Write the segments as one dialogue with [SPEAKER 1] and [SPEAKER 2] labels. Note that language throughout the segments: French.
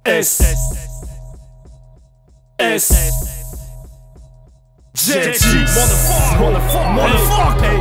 [SPEAKER 1] S Jetix, motherfucker, hey.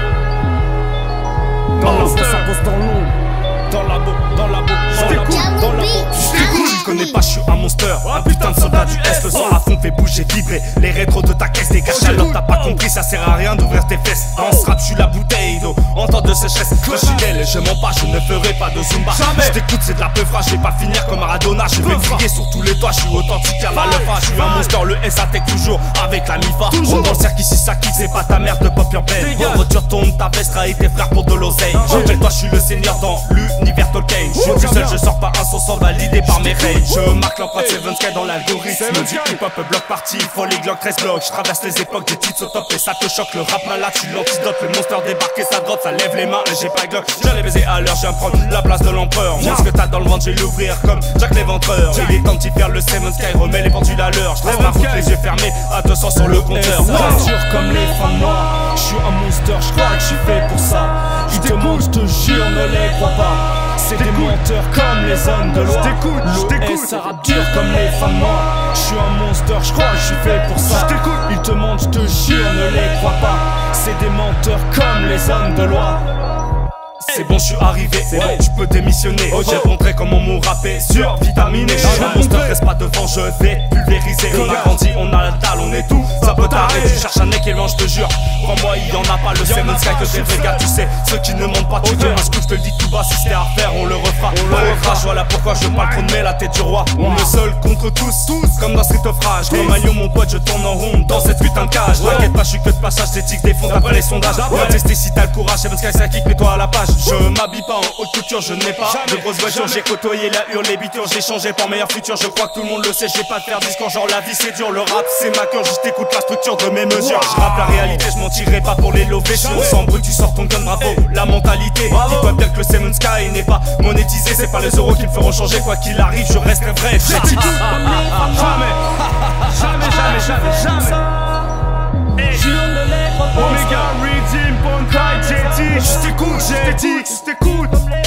[SPEAKER 1] Dans la boue, ça bosse dans l'ombre. Dans la boue, dans la boue, dans la boue. Je connais pas, je suis un monster. Un putain de soldat du S. Le son à fond fait bouger, vibrer les rétros de ta caisse. Dégage alors t'as pas compris, ça sert à rien d'ouvrir tes fesses. Dans ce rap, je suis la bouteille d'eau en temps de sécheresse. Je suis et je mens pas, je ne ferai pas de zumba. Je t'écoute, c'est de la peufra, je vais pas finir comme Maradona. Je vais crier sur tous les toits, je suis authentique à Malefa. Je suis un monster, le S attaque toujours avec la MIFA. On dans le cercle ici, ça kick, c'est pas ta mère de pop your bed. En voiture tourne ta veste, trahis tes frères pour de l'oseille. Rappelle-toi, je suis le seigneur dans l'univers Tolkien. Je suis tout seul, je sors pas un son sans validé par mes règles. Je marque l'empreinte 7Sky dans l'algorithme. Du hip-hop, bloc party, folie, glock, 13 blocs. Je traverse les époques, des titres au top et ça te choque. Le rap malade, je suis l'antidote. Le monster débarque et ça drop, ça lève les mains et j'ai pas glock. Je l'ai baisé à l'heure, je viens prendre la place de l'empereur. Moi, ce que t'as dans le ventre, je vais l'ouvrir comme Jack l'Éventreur. Il est temps d'y faire le 7Sky, remets les pendules à l'heure. Je trace ma route, les yeux fermés, à 200 sur le compteur.
[SPEAKER 2] Dur comme les femmes noires, je suis un monster, je crois que je suis fait pour ça. Ils te mangent, je te jure, ne les crois pas. C'est des menteurs comme les hommes de loi. Le S, ça rappe dur comme les femmes noires. Je suis un monster, je crois que je suis fait pour ça. Ils te mentent, je te jure, ne les crois pas. C'est des menteurs comme les hommes de loi.
[SPEAKER 1] C'est bon, je suis arrivé, c'est bon, tu peux démissionner. J'ai montré comment mon rap est survitaminé. Je suis un monster, reste pas devant, je vais pulvériser. On a grandi, on a la dalle, on est tout, ça peut t'arrêter. Tu cherches un mec et je te jure, crois-moi, il y en a pas. Le 7Sky que des vrais gars, tu sais, ceux qui ne mentent pas, tu veux un scoop, je te le dis tout bas. Si c'était à refaire, on le refera, voilà pourquoi je parle trop de mais la tête du roi. On est seul contre tous, comme dans Street of Rage. Comme un lion, mon pote, je tourne en rond dans cette putain de cage. T'inquiète pas, je suis que de passage, j'éthique des fonds d'après les sondages. On va tester si t'as le courage, 7Sky, ça kick, mets-toi à la page. Je m'habille pas en haute couture, je n'ai pas de grosses voitures. J'ai côtoyé la hurle, les bitures, j'ai changé pour meilleur futur. Je crois que tout le monde le sait, j'ai pas de faire discours genre la vie c'est dur. Le rap c'est ma cœur, juste écoute la structure de mes mesures. Je rappe la réalité, je mentirai pas pour les lover. Si on s'embrouille, tu sors ton gun, bravo, la mentalité. Dis-toi bien que le 7Sky n'est pas monétisé. C'est pas les euros qui me feront changer, quoi qu'il arrive, je resterai vrai. Jamais, jamais, jamais, jamais. Omega, Redeem, Bonkai, Jetix. Je t'écoute, je t'écoute.